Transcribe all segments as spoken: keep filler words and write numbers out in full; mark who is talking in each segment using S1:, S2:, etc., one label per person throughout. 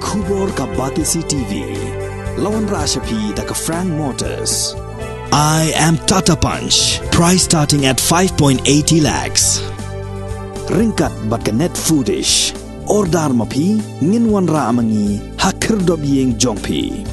S1: Kubor ka Batisi T V. Lawan Rashapi da ka Frank Motors. I am Tata Punch. Price starting at five point eight zero lakhs. Ringkat bat ka net foodish. Ordar mapi nginwan ra amangi hakir dobyeng jongpi.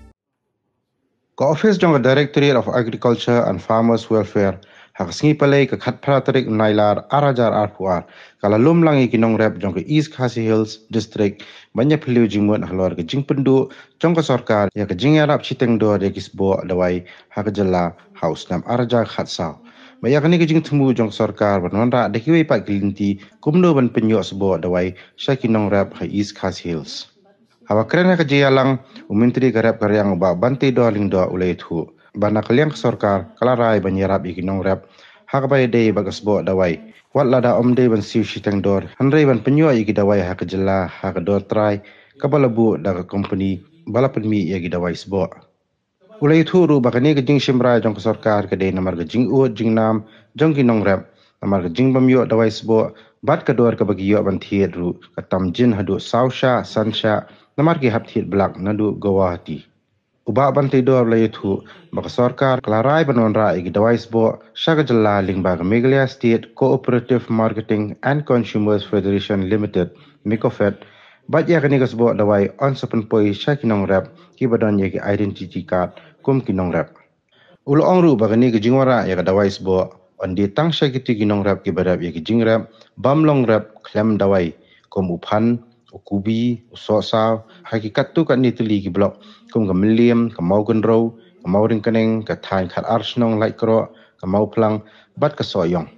S2: Ka Office jong Directorate of Agriculture and Farmers Welfare hak singi palay ka khat pratarik nailar arajar arpuar kala lum langi kinong rep jong ka East Khasi Hills District banyak peliu jingmut halor ka jing pendu jong ka sorkar ya ka jing arab chiteng do de kisbo dawai hak jala house nam arajar khat saw banyak ni ka jing temu jong sorkar ban ra de kiwi pat gilinti kumno ban penyo sbo dawai sha kinong rep ka East Khasi Hills hawa keren ka jalang umintri ka rep karyang ba bante do ling do ulai thu bana kaliang sorkar kalarai banyarap ikinong rep hak bay day bagasbo dawai wat lada omde ban siu shiteng dor hanrei ban penyo iki dawai hak jela hak dor try kabalabu da company balapan mi yagi dawai sbo ulai thu ru bakani ke jing shimra jong sorkar ke day namar ke jing u jing nam jong kinong rep namar ke jing bamyo dawai sbo bat ka dor ka bagiyo ban thiet ru katam jin hadu sausha sansha namar ki hap thiet blak nadu gawahati Uba bantai dor lay thu baka sorkar kelarai banonra igi dawais bo syaga jala lingba Meghalaya State Cooperative Marketing and Consumers Federation Limited Mikofed bat ya kani kasbo dawai on sepen poi syakinong rep ki badon yagi identity card kum kinong rep ulo ongru baka ni ke jingwara ya dawais bo on di tang syakiti kinong rep ki badap yagi jing rep bamlong rep klem dawai kum uphan ukubi usosaw hakikat tu kat ni tuli ki blok kum ka milliam ka mau gendro ka mau ringkeneng ka thain khat arsnong lai kro ka mau plang bat ka soyong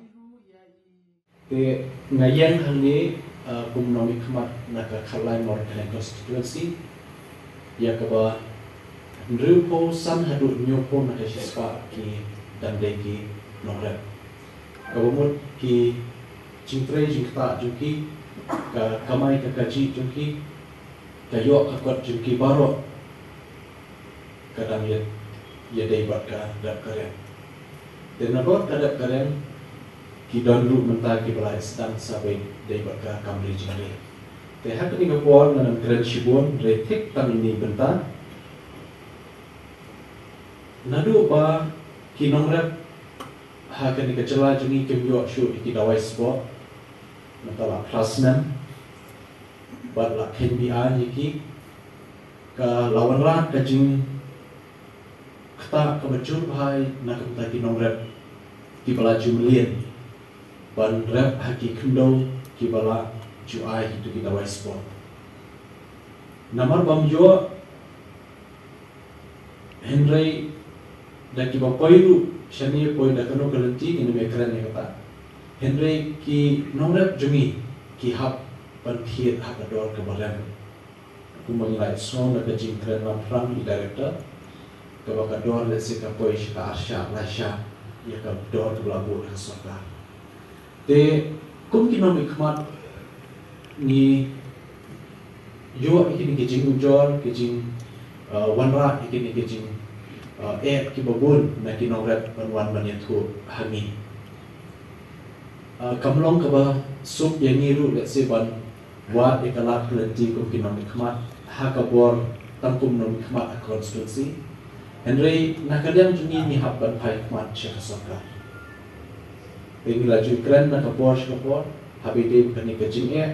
S3: te ngayen hangni kum nomi khmat na ka khalai mor ka constituency ya ka ba ndrupo san hadu nyopo na ka spa ki dande ki nore ka bomut ki jingtre jingta juki ka kamai ka kaji juki ka yo akot juki baro kadang ya ya daibat ka dap karen dan nabot ka dap karen ki donru mentah ki balai sedang sabai daibat ka kamri jingre te hak ni ngapor nan kren shibon retik tam ini benta nadu ba ki nongrep hak ni ka jela jingi kim yo shu ki dawai sbo natala klasmen bat la K B A yiki ka lawan ra ka jing kata kebacur bahai nak kita kinong rep kibala jumlien ban rep haki kendo kibala juai itu kita waispon namar bam yo Henry da kiba poiru shani poi da kano kalenti ini mekran ya kata Henry ki nong rep jumi ki hap ban thiet hak ador kebaran aku mengilai song da kajing kren lam frang di director kalau kador lesi kapoi shika arsha lasha ya kador tu labu ke sorkar te kum kinom ikmat ni yo ikini kijing ujor kijing wanra ikini kijing et ki babun na kinom rep wan banyathu hangi kamlong kaba sup yang niru let's say ban wat ikalat kelenti kum kinom ikmat hakabor tangkum nom ikmat constituency Henry nakadang jungi ni habban pai mat syekh sorkar. Pengi laju keren nak kapor kapor habide bukan ni kejing eh.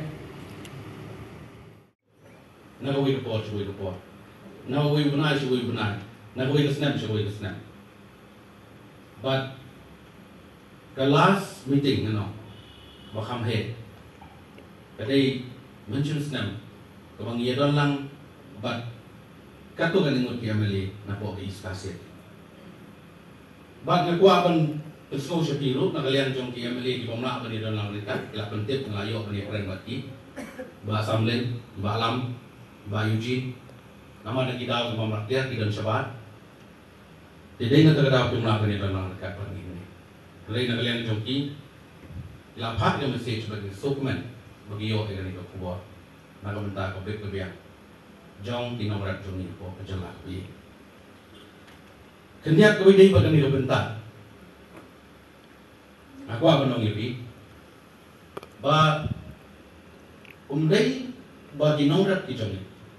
S4: Nak we kapor cuy kapor. Nak we benar cuy benar. Nak we kesnap cuy kesnap. But the last meeting you know, bakam head. Kadai mention snap. Kabang ia dolang but katu kan ingot ki ameli na po East Khasi. Bag nagwa pan pesno siya piro nakalian jong ki ameli di pamla pa ni don lang rikat ila pentip ngayo pa ni friend bati. Ba Samlen, ba Alam, ba Eugene. Nama na kidaw ng pamraktiya ki don Sabat. Diday na tagadaw pamla pa ni don lang rikat pa ni ni. Lay nakalian jong ki ila pat yung message bagi dokumen bagi yo ay ganito kubo. Nakamenta ko big kabiyan. Jong tinamrat jong ni po kajalak bi. Kanya ko day pa kanila benta. Ako ako nang ibi. Ba umday ba tinamrat ki jong ni.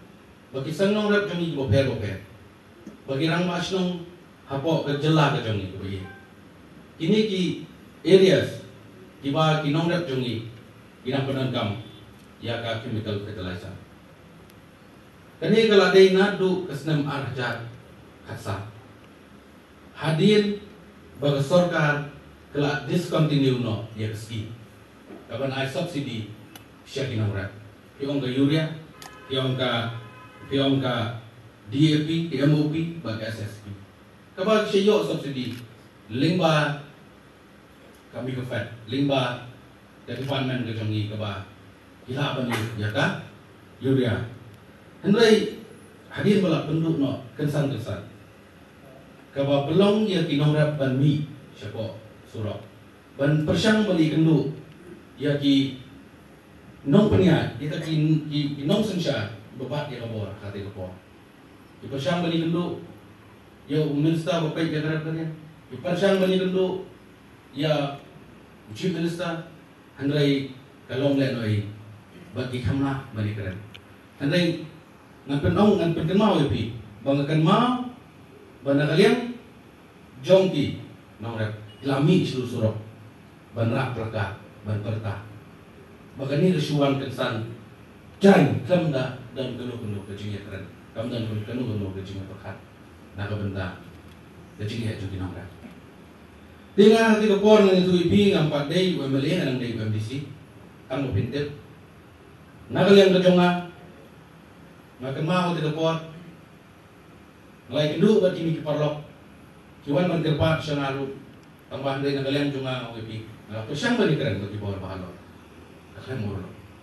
S4: bagi sangnong rap jongi boper boper bagi rang mas nong hapok ke jela ke jongi bagi ini ki areas tiba ki nong rap jongi kinang penangkam ya ka chemical fertilizer kani kalau ada nadu kesenam arjat kasa hadir bagi sorkar kalau discontinue no ya keski kapan ai subsidi siya kinang rap yung ka urea yung ka yung ka D A P, M O P, bagi S S P. Kapag siya yung subsidi, lingba kami ke Fed, lingba dari department ke jongi kaba hilapan ni ya ka urea. Hendai hadir bala penduduk no kensan-kensan. Kaba belong ya kinong rap ban mi siapa surok. Ban persyang bali kendu ya ki nong peniat kita ki ki nong sensya bebat dia kabor hati kabor. Ipersyang bali kendu ya minister bapai jaga kerja. Ipersyang bali kendu ya chief minister handai kalong le noi bagi kamna bali keren. Handai ngan penong ngan pengemau ya pi. Bang akan mau bana kalian jongki nong rap lami seluruh surok ban rak pelaka ban perta. Bagani resuan kensan jai kamda dan kenu-kenu kejingnya keren. Kamda dan kenu-kenu kejingnya pekat. Nak benda kejingnya juga nong rap. Dengan hati kepor dengan itu ibi ngampat day U M L A nang day U M D C kamu pinter. Nak kalian kejonga makan mau hati kepor. Ngalai kendu bagi mi kiparlok. Kiwan man kerpa sanalu tambah day nak kalian jonga ibi. Nah, pesyang bani keren bagi bawah bahalor. Kakak murlo.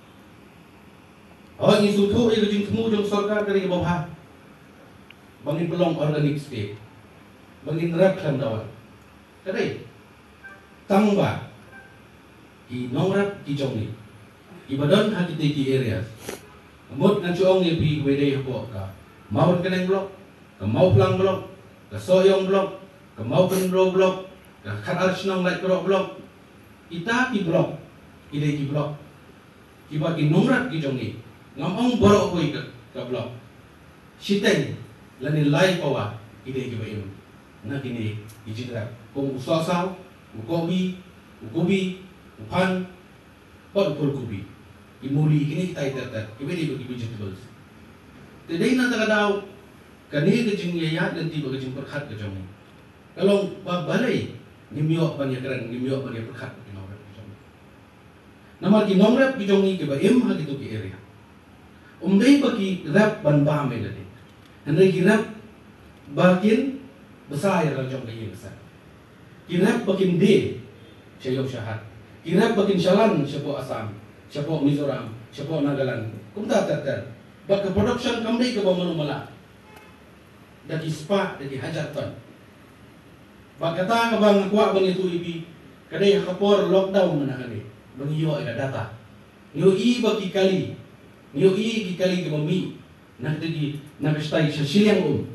S4: Awak ni sutu ia kejing temu jong sorga dari bawah. Bangin belong organic state. Bangin rap kam dawal. Kadai tangba i nongrap ki jongi. Ibadan hati teki areas. Amot na chuong ni pi wede hapo ka. Mau keneng blok, ka mau plang blok, ka soyong blok, ka mau kenro blok, ka khat archnong like blok. Ita ki blok, ide ki blok. Kiba ki nongrap ki jongi. Ngamong borok koi ka ka blok. Siteng lani lai pawa ide ki bayum. Na kini ijidra kung usasaw, ukobi, ukubi, upan, pot ukul kubi. Imuli kini kita itatat, ibedi bagi vegetables. Today na tagadaw kani kejing yaya dan tiba kejing perkhat ke jongi. Kalau babalay nimyo pa niya keren, nimyo pa niya perkhat ke nongrap ke jongi. Namar ki nongrap ke jongi ke ba im ha gitu ke area. Umday bagi rap ban ba me lade. Handai ki rap bakin besar ya kalau jongi besar. Kirap bakin D, Syayok Syahat. Kirap bakin Shalan, Syapo Assam, Syapo Mizoram, Syapo Nagaland. Kumta terter. Bak production kami ke bawah mala. Daki spa, daki hajatan. Bak kata ke bang kuat bang itu ibi. Kadai kapor lockdown mana kali. Bang iyo ada data. Niyo i baki kali. Niyo i ki kali ke mami. Nak dagi nak stay sesiang um.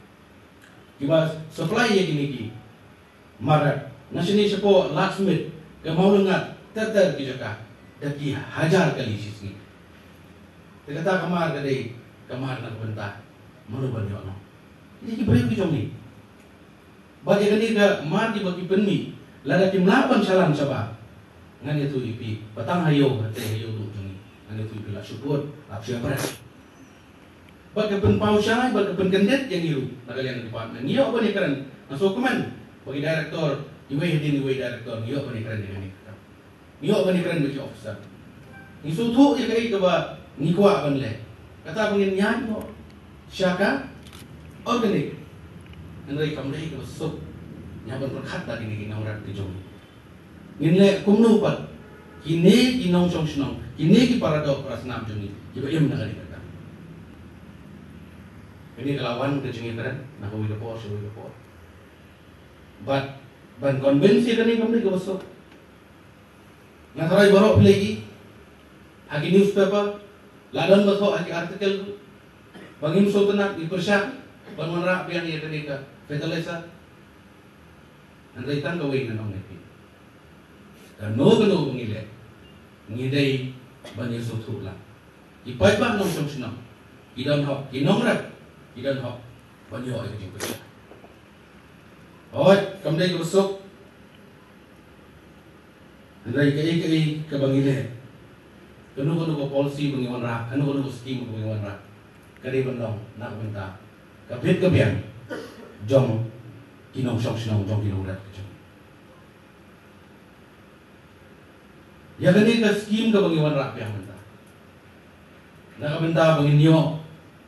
S4: Kiba supply ya gini ki. Marat, nasi ni sepo laksmit, ke mau lengat, terter ki jaka, daki hajar kali sisi. Terkata kamar kadai, kamar nak bentah, mana banyak no. Ini ki beri kujong ni. Bagi kani ke mar ki bagi penmi, lada ki melawan salam sabah. Ngan itu ipi, batang hayo, hati hayo tu jongi. Ngan itu ipi lah syukur, lap siapa dah. Bagi pen pausai, bagi pen kendet yang iru, nak kalian department. Ni apa ni keren? Masuk komen. Bagi direktor, iwe hidin iwe direktor, niyo apa ni keren dengan ni? Niyo apa ni keren bagi officer? Ni sutu ya kai ke ba ni kuat ban le. Kata bangin nyan mo. Syaka organik. Andai kamdai ke sup. Nyaban perkhat dari ni kinang rat dijong. Ngin le kumnu pat. Kini kinong song snong. Kini ki paradok prasnam jongi. Kiba yem na kali kata. Ini kelawan ke jongi keren, nak wi lepo so wi lepo. But ban konvensi kani kami ke besok. Ngasarai borok lagi. Hagi newspaper, ladan besok hagi artikel. Bangim so tenak dipersyak, ban manra piang ia kani ke fertilizer. Andai tang kawin nanong nepi. Dan no keno ngile. Ngidai ban yeso thula. Ipai ba nong song snong. idan hok kinong rat idan hok banyo ay kajing pesa oi kamdai ke besok andai ke ke ke bangile kanu kanu ko policy bangiwan ra kanu kanu ko scheme bangiwan ra kari bandong nak benta kapit kapian jong kinong sok sinong jong kinong rat kajong ya kani ka scheme ka bangiwan ra piang benta nak benta banginyo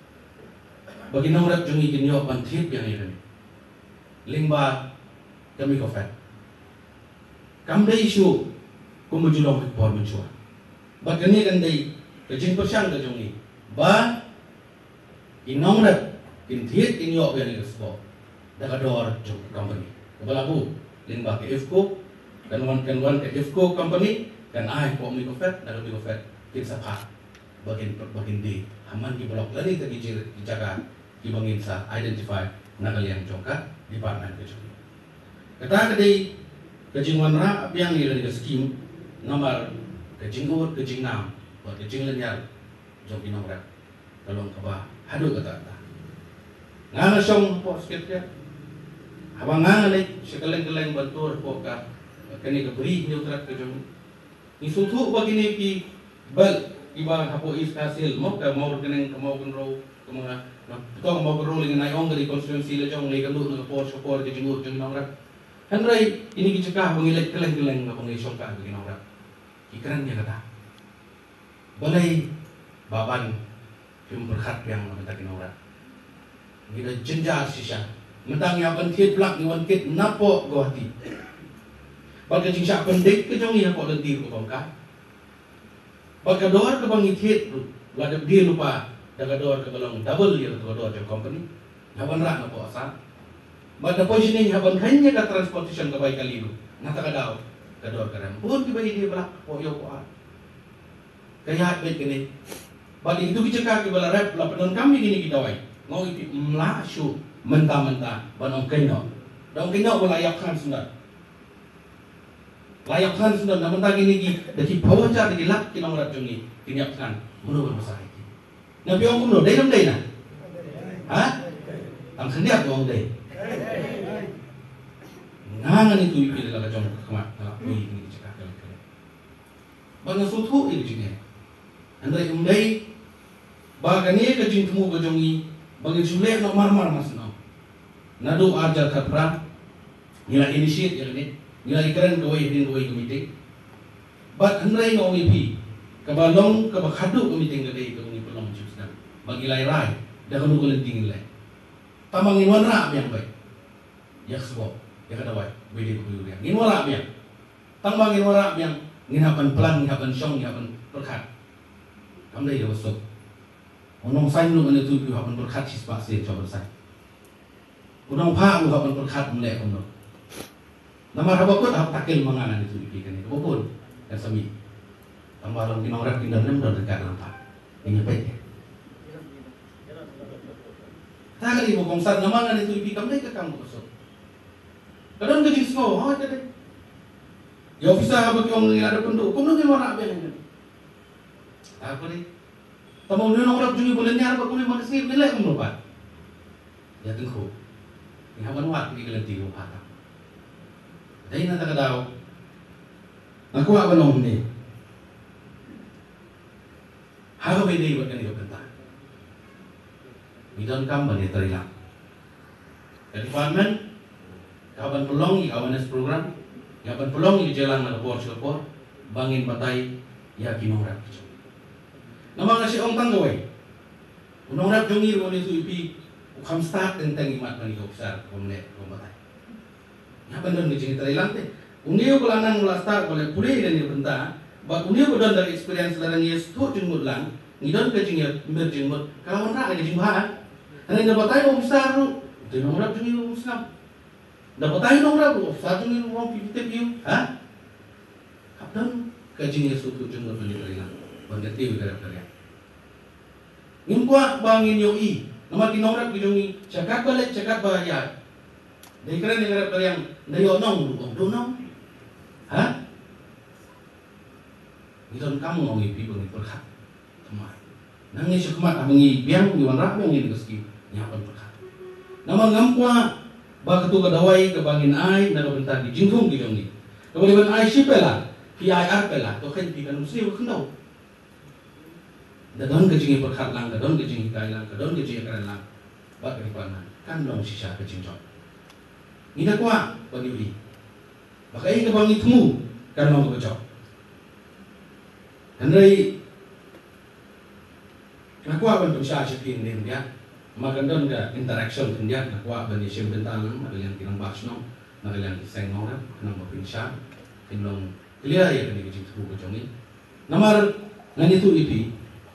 S4: bagi nomor jungi kinyo pantit yang ini lingba kami kofet kamda isu kumujulong por mencuat bagani kandai kejing persang ke jungi ba inong rat kintit kinyo yang ini kespo dagador jung company kebalabu lingba ke ifco dan wan kan wan ke ifco company dan ai ko mi kofet dan mi kofet kin sapa bagin bagin di haman di blok lari ke dijir dijaga ibangin sa identify nagaliang jongka di parman ke jong. Kata kadai kejingwan ra apiang ni dari skim nomor kejingur kejingnam buat kejing lenyar jong kinomra tolong kaba hadu kata kata. Ngana song po skit ya. Abang ngana ni sekeleng-keleng bantur po ka kani ke beri neutrat ke jong. Ni sutu bagini ki bal iba hapo is hasil mo ka mau keneng mau kenro kemana kau mau berrolling naik ong dari konstitusi lejong lagi kandu nak por support ke jenguk jeng nongrak. Henry ini kicekah mengilet keleng-keleng ke pengisongkah begini nongrak. Ikan dia kata. Balai baban film berkat yang minta kinongrak. Kita jenjar sisa. Mentang yang pentit plak ni wan kit napo gohati. Bagai jingsak pendek ke jong ia kok lentir ke bangka. Bagai doar ke bangitit lada dia lupa dagador ke balong double year dagador jong company haban rak na po asa bada positioning haban hanya ka transportation ka bay kalilu nata ka daw kador ka ram pun ki bay di balak po yo po kaya bet kini bali itu kiceka ki bala rap la penon kami gini gidawai ngau ipi mla syu menta-menta banong kenyo dong kenyo wala yakhan sunda layakkan sudah namun tadi ini dari bawah cara dilak kita merat jungi tinyakan menurut besar ini. Nabi orang kumno, day nam day na, ha? Ang kandiat orang day. Nangan itu ipil laga jong kemat, nak bui ini cakap kali-kali. Bana suatu ini jungi. Andai umday, bagani kejing temu kejongi, bagi jumlah nak mar-mar mas no. Nadu ajar kapra, nilai initiate yang ini. Nilai keren gawai din gawai komite. Bat hendrai ngau ipi. Kabalong kabakadu komite ngadai ke uni pelong cipsna. Bagi lai rai dah kanu kelenting nilai. Tamang inwan ra yang baik. Ya sebab ya kada baik. Bede ko yang. Inwan ra yang. Tambang inwan ra yang nginapan pelan nginapan syong nginapan perkat. Kamdai ya wasok. Onong sain lu ane tu pi hapan perkat sispa se coba sai. Onong pa lu hapan perkat mulai kono. Nama rabakut hak takil manganan itu ikan itu pun dan sami tambah orang kinong rap kinong nem dan dekat nampak ini baik ya tak kali mau kongsar namangan itu ikan mereka kamu kosong kadang kecil semua oh ada ya ofisa bagi orang yang ada penduduk kamu nunggu orang apa yang apa ni tamu nunggu orang juga boleh nyar apa kamu mau sih nilai kamu lupa ya tengku ini hawan wat di kelentir lupa dahil na takadaw nakuha ba nung ni haro ba hindi ba ganito kanta midon kam ba ni tarila ka department kaban pulong i awareness program kaban pulong i jalan na lapor sa lapor bangin batay ya kinong rap namang na si ong tanggaway unong rap yung iro ni suipi ukam start tentang imat man ikaw sa kumlet kumatay apa dan ngejing Thailand teh. Undiu kelanang melastar oleh pulih dan benta. Bak undiu kedon dari experience larang yes tu jengmut lang. Ngidon kejing ya berjengmut. Kalau orang kejing bahan. Karena dapat tahu besar tu. Itu nomor jengi muslim. Dapat tahu nomor besar jengi orang pipit piu. Ha? Kapten kejing yes tu jengmut beli Thailand. Bangetiu dari dari. Ngimpuak bangin yoi. Nama di nomor kejungi. Cakap balik cakap bahaya. Dari keren yang ada yang dari onong, onong, ha? Itu kamu mau ngipi bagi perkat, teman. Nangis syukmat abangi biang di wanrak biang ini keski nyapan perkat. Nama ngampua ba ketu kadawai kebangin ai na bentar di jingkung di dong ni. Kemudian ai sipela pi ai ar pela to kan pi kan usri kendau. Dadon kejingi perkat lang, dadon kejingi kai lang, dadon kejingi keren lang. Ba keripanan kan dong sisa kejingkong. Ina kwa bagi uli. Bakai kebangi temu kan mau kebocor. Andai aku akan berusaha sepin din dia, maka don ke interaction din dia, aku akan di sim bentang, ada yang tinang basno, ada yang diseng orang, kenang berpinsah, kenang clear ya kan dikecil tu kejongi. Namar ngani tu ipi,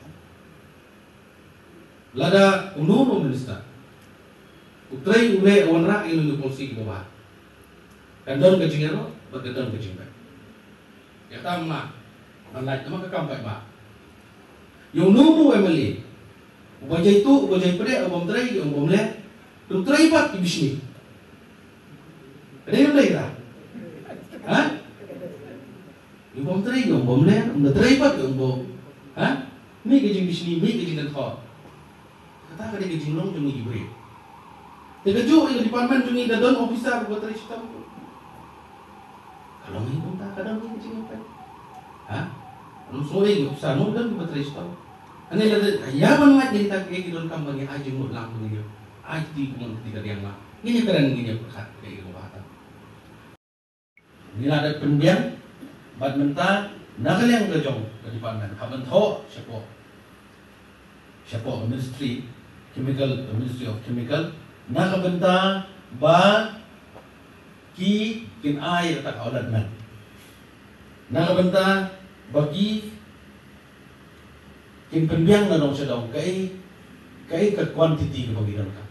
S4: lada unu minister, utrai ule wanra ilu polisi ke bawah, kan don kecingero, berkedon kecingkan. Ya tamah, manlai nama kekam baik bah. Yung numu emali, ubajay tu, ubajay pere, ubam tray, ubam le, yung tray pat ibisni. Ada yang lain tak? Hah? Ubam tray, ubam le, ubam tray pat, ubam, hah? Mi kejing bisni, mi kejing dan thor. Kata kada kejing long jungi ibri. Tegajo yung department jungi dadon officer buat tray sitam tu. Kalau ni pun tak kadang ni kejing apa? Hah? Lu sore yung officer mo dan buat tray sitam. Ane lada ya man mat ni tak kaya don kam bagi aji mut lang ni. Aji kumon tiga yang lah. Ini keren ini perkat kaya ko bata. Ni ada pendiam bad menta nagalang gajong ke department haban tho siapo. Siapo ministry chemical ministry of chemical nakabenta ba ki kin ay tak aulat man. Nakabenta bagi kin penbiang na dong sa dong kay kay ka quantity ka bagidan ka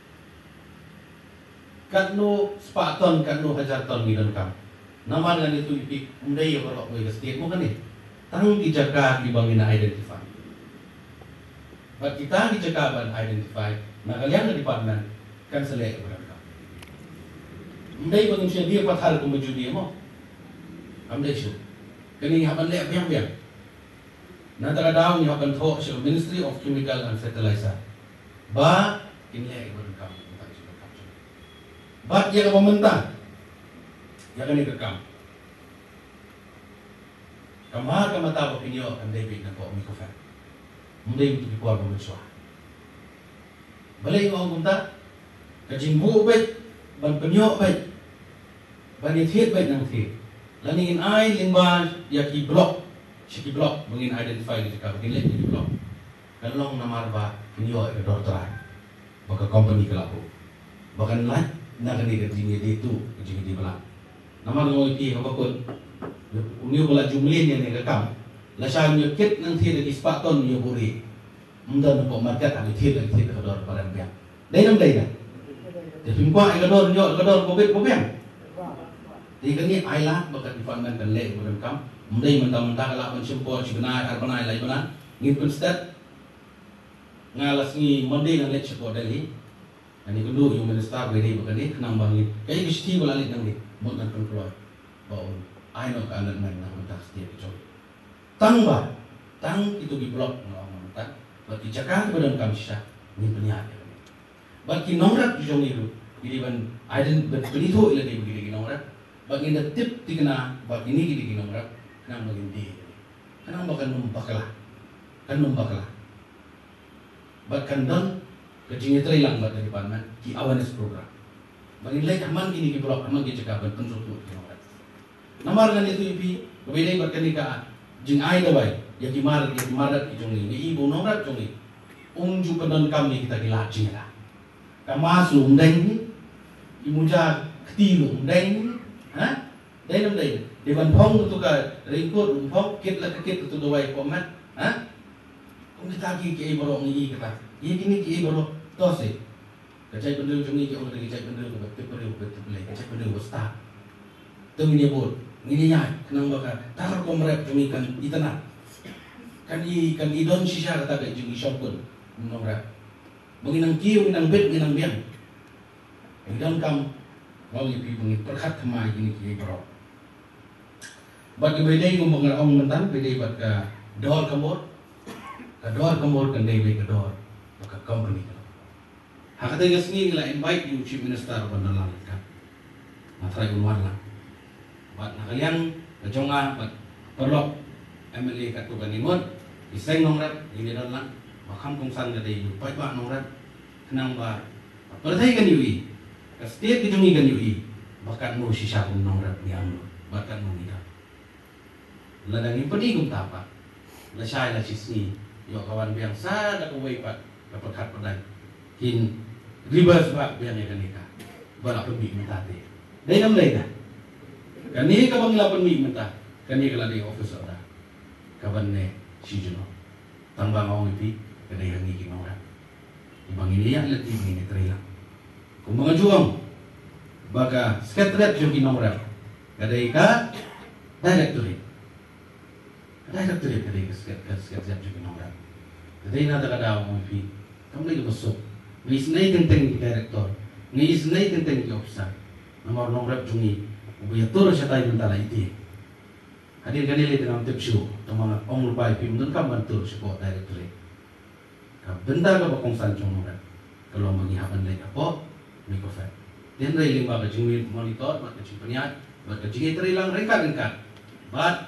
S4: katno spaton katno hajar ton gidan ka naman nga nito ipik unday yung karok may state mo kanit tanong dijaga di bang ina-identify but kita dijaga ban identify nakaliang na department kan selek ka ka unday bang siya dia pathal kung majudi mo amday siya kani haban le biang-biang Nantara daw ni haban tho sa Ministry of Chemical and Fertilizer. Ba kinle ibon kam utak sa kam. Ba ya ka pamenta. Ya ka ni kam. Kamar ka mata ba pinyo ang David na po mi ko fa. Munday mo ko ba mo siya. Balay mo ang punta. Kajingbu bet ban pinyo bet. Banit hit bet nang hit. Laningin ay lingba ya ki block. Siki blok mungkin identify di sekarang ini di blok. Kalau namar ba kinyo ke dokter, baka company kelaku, bahkan lain nak ni kerjanya dia tu kerjanya di belakang. Namar ngoi pi habakun, unyu bola jumlin yang nekam. Lasang nyukit nang tiada di spaton nyu buri. Mundan ko market ang tiada di tiada kedor parang biang. Dai nam dai dah. Tapi kuah kedor nyu kedor bobet bobeng. Di kani ailah baka di fandan kan le bukan kam. Mundai mentang-mentang kalau mencumpul sebenar arbanai lagi mana ngin penstet ngalas ngi mundai nang let cepo dali ani kundu yung minister gede bukan ni kenang bangin kaya gisti wala lit nang ni mon nang keluar baun ai no kan nang nang mentang setiap itu tang ba tang itu di blok ngomong mentang bagi cakap pada kam sisa ni penyak bagi nongrat jong itu jadi ban aiden benito ila di begini nongrat bagi the tip tikna bagi ni gidi nongrat nang magindi kanang bakal numpaklah kan numpaklah bahkan don kejingit lang ba dari department ki awareness program bagi lek aman gini ki blok aman ki cekapan pensutu namar ngan itu ipi kebedai berkani ka jing ai dawai ya ki mar ya ki marat ki jongi ni ibu nongrat jongi unju pendon kami kita dilajing lah kamas lumdeng ni imuja ketilu lumdeng ni ha dai nam dai Dewan Pong itu ka ringkut umpok kit lah kit itu dawai komat, ha? Kung kita ki ki borong ni kita, ini kini ki borong tos eh. Kacai pendul cumi ki orang kacai pendul ke betul pendul betul boleh kacai pendul besta. Tu ini bol, ini nyai kenang bakar. Tar komrep cumi kan itana. Kan i kan idon sisa kata ke cumi shopun, nomra. Menginang kiu, menginang bet, menginang biang. Idon kam mau ipi mengit perkat kemai ini ki borong. Bagi bedai ngomong orang mentang bedai bagi dol kamot Kador kemur kendai be kador maka company kalau. Hakata gasngi la invite you chief minister bandalan kan. Matrai ulwan lah. Bat nakalian kajonga bat perlok M L A kat tu kaningon iseng nongrat ini dan lah bakam kongsan kadai you pai ba nongrat kenang ba pertai kan yui setiap kijungi kan yui bakat mu sisa pun nongrat ni amlo bakat mu ida ladang impani kum tapa la sai la sisni yo kawan biang sa da ko wei pat dapat kat padai hin ribas ba biang ya kanika bala pembi mentate dai nam dai dah kani ka bang lapan mi menta kani kala di office ada kawan ne sijuno tambang ong ipi kadai hangi ki nora ibang ini ya lati ini trela kung mga juang baga sekretariat yung ki nora kadai ka directorate directorate kadai ka sekretariat yung ki nora kadai na takadaw ong ipi kamli ka basok ngis na itenteng ki director ngis na itenteng ki officer namar nora jungi ubiyatur siya tayo mentala iti. Hadir kanili dengan tipsu, teman ong lupai pim dun kam bantu support directory. Benda ka bakong sanjong nora. Kalau mengihapan lagi apa, mikofet. Dan railing baga jungil monitor, baga cimpaniat, baga jingi terilang rengkat-rengkat. But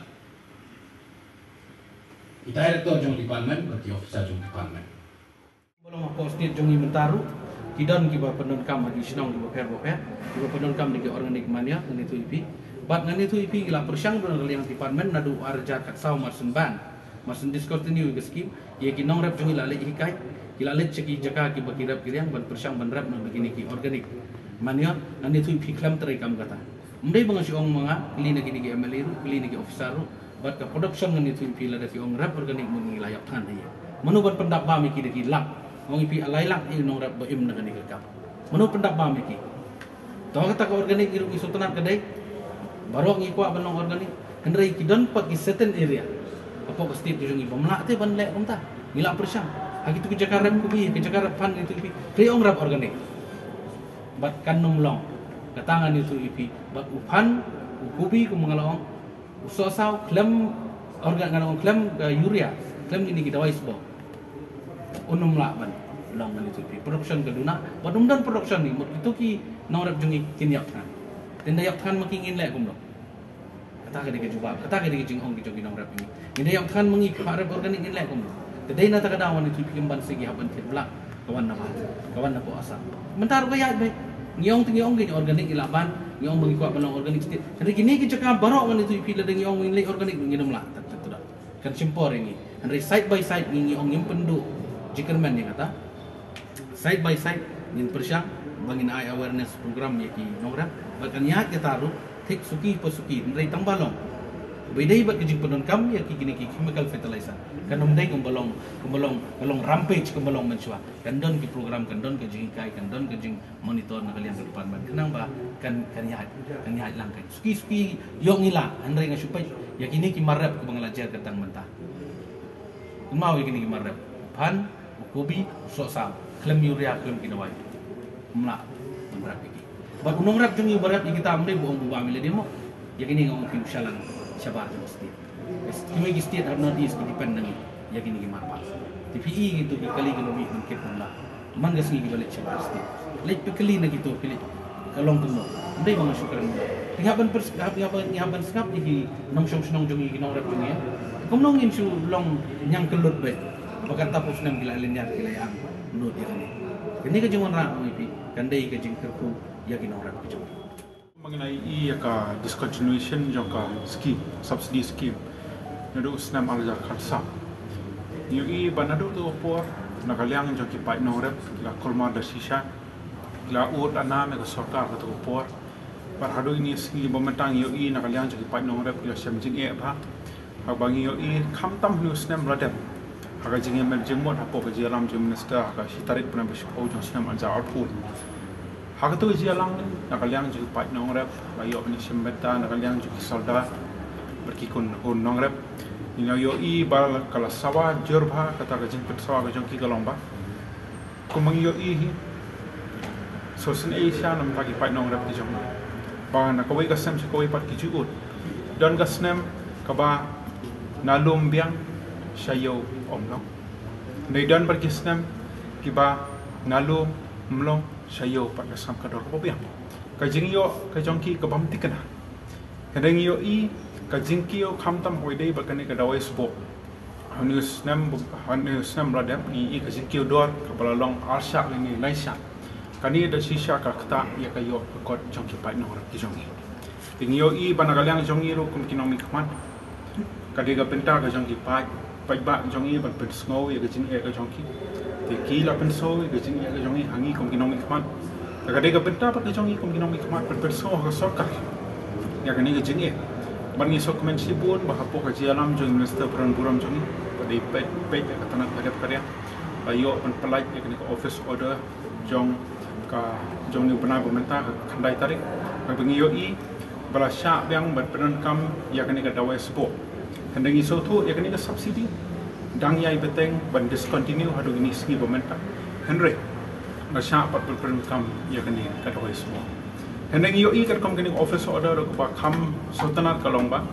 S4: director jong department, berarti officer jong department. Belum apa state jong inventaru. Kidon kiba penun kam agi sinong kiba per per kiba penun kam niki organik mania ngani tu ipi bat ngani tu ipi gila persyang don yang department nadu arja kat saw marsen ban marsen discontinue ke skim ye kinong rap jungi lale hikai gila let ceki jaka kiba kirap kiriang ban persyang ban rap nang begini ki organik mania ngani tu ipi klam terai kam kata mdai bang si ong manga kili niki niki M L A ru kili niki officer ru bat ka production ngani tu ipi lada si ong rap organik mun layak kan ya manu ban pendak ba miki deki lak Ong ipi alai lak i nong rap baim na kanig kam. Mano pendak ba miki. Tawa kata ka organik iru isu tenan kadai. Baru ang ikwa banong organik. Kendrai kidon pak i certain area. Apa ko state jung ibom lak te ban lek umta. Ngila persyang. Hagi tu ke Jakarta kubi ke Jakarta pan itu ipi. Kri ong rap organik. Bat kan nomlong. Katangan itu ipi. Bat upan kubi ku mengalong. Usosau klem organ nganong klem urea. Klem ini kita wais bo. Unum lah ban long man itu production keduna badum dan production ni itu ki norap jungi kinyak kan tenda yak kan makingin lek kum lo kata ke dike jubab kata ke dike jing ong ki jogi norap ini tenda yak kan mengi harap organik in lek kum lo tedai na takadawan itu kimban segi haban tibla kawan na ba kawan na po asa mentar ko yat be ngiyong tingiyong ki organik ilaban ngiyong mengi kwa balong organik stit jadi kini ki cakap barok man itu pila deng ngiyong in lek organik nginum lah tak tak kan simpor ini and side by side ngiyong ngimpendu Jikerman yang kata side by side ngin persyang bangin ai awareness program ya ki nongram bahkan ya kita taruh tik suki pesuki ndai tambalong bedai bak kijing penon kam ya ki kini ki chemical fertilizer kan umdai kumbalong kumbalong balong rampage kumbalong mensua kan don ki program kan don ke jing kai kan don ke jing monitor na kalian ke depan ban kenang ba kan kan ya kan ya lang kan suki suki yong ila andai ngasupai ya kini ki marap ke banglajar ketang mentah mau ya kini ki marap pan kopi sosal klem urea klem kinawai mla berap iki ba unong rap jungi berap kita amde buang buang amile demo yakini ngong ki usalan sabar mesti kimi ki state have not is ki depend nang yakini ki marpa T P E gitu ki kali ki lobi mungkin mla man gas ngi balik sabar state lek pikeli na gitu pilih kalong tuno ndai bang syukuran ngaban pers ngaban ngaban skap iki nong syong syong jungi ki nong rap jungi kumnong insu long nyang kelut be Bakat tapos nam gila linyar gila yang menurut dia ni. Kini kejuan orang ipi, kandai kejing terku yakin orang kejuan.
S5: Mengenai ia ka discontinuation jangka scheme, subsidy scheme, nado usnam aljar kharsa. Yu i banado tu opor nakaliang jangki pai norep la kolma da sisa la ut ana me ka sarkar ka tu opor. Par hado ini sini bomentang yu i nakaliang jangki pai norep la semjing e ba. Habangi yu i khamtam nu usnam radem. Agak jengnya menjemut apa kerja alam jeng minister agak si tarik pernah bersepau jeng senam anza output. Agak tu kerja alam nak kaliang juga pat nongrep, layak ni sembeta nak kaliang juga soldat berkikun un nongrep. Ina yo i bal kala sawa jorba kata kerja pet sawa kerja ki kalomba. Kumang yo i sosen Asia nam pagi pat nongrep di jeng. Bang nak kawai kasem si kawai pat kijuut. Dan kasnem kaba nalum biang Shayo om no Naidan berkisnam kiba nalu mlong sayo pada sam kador kobiang. Kajing yo kajongki kabam tikana. Kadang yo i kajing kio kamtam hoidei bakane kadawai subo. Hanus nam hanus nam radap i i kajing kio dor kabalalong arsha ini laisa. Kani da sisha ka kata ya kayo kot jongki pai no rak jongi. Ting yo i banagalang jongi ro kum kinong mikman. Kadiga penta ka jongki pai pai ba jongi ban pensngo ya kajing e ka jongki. Te kila penso ya kajing e ka jongi hangi kum kinong mikman. Kadiga penta pa ka jongi kum kinong mikman ban penso ka sorka. Ya kani kajing e Barang iso komen sibun bahapo kaji alam jong minister peran buram jongi pada pet pet ka tanah kadap karya ayo pen pelaj ya kini office order jong ka jong ni benar pemerintah kandai tarik bagi yo i bala sya yang berperan kam ya kini ka dawai support hendang iso tu ya kini ka subsidi dang yai beteng ban discontinue hadu ini segi pemerintah henry bala sya pat berperan kam ya kini ka dawai support Hendang iyo i kerkom kini office order ro ba kham sultanat kalong ba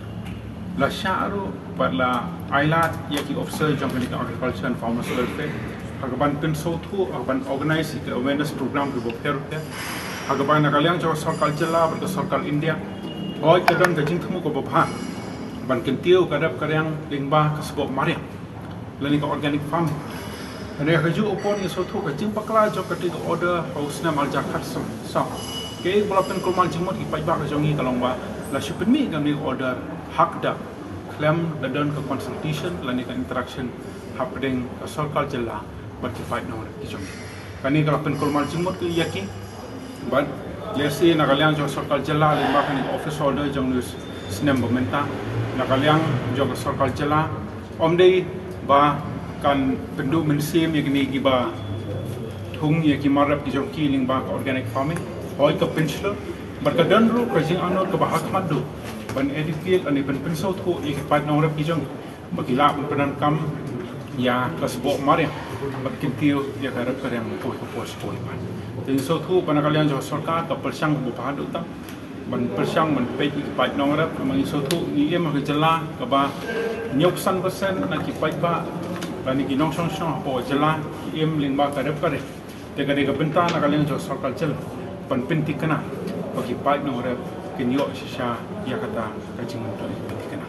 S5: la syaru pada ailat ya ki officer jong kini agriculture and farmers welfare hagaban penso thu hagaban organize the awareness program ke bokter te hagaban nakaliang jo sarkal jela ber sarkal india oi kedon gajing thmu ko bha ban kentiu kadap karyang lingba kasbok mariam lani ka organic farm ane haju upon iso thu gajing pakla jo kati order house na malja khat so so Kaya walaupun kulmal jimut ki pajak jongi kalong ba la shipmi kami order hak da claim dan ke consultation lani ka interaction happening ka sarkal jela berki fight no ki jongi kani walaupun kulmal jimut ki yaki ban lesi nakaliang jo sarkal jela lima kani office order jong news sinem pemerintah nakaliang jo sarkal jela omdei ba kan pendu mensim yakni giba thung yaki marap ki jongi ling ba organic farming Hoi ke penslo berkadan ru kajing anor ke bahak madu ban edukil ani pen pensau tu ikat nong rap kijong bagila penan kam ya kasbok maria bakintiu ya karap karyang tu ke pos poi ban tin so tu panakalian jo sarkar ka persang bu pahadu ta ban persang man pe ikat nong rap mangi so tu ni em ha jela ka ba nyopsan persen na ki pai ba bani ki nong song song po jela em ling ba karap kare te kare ka benta nakalian jo sarkar jela pan penting kena bagi baik nong rep kenyo sisa ya kata kajing untuk penting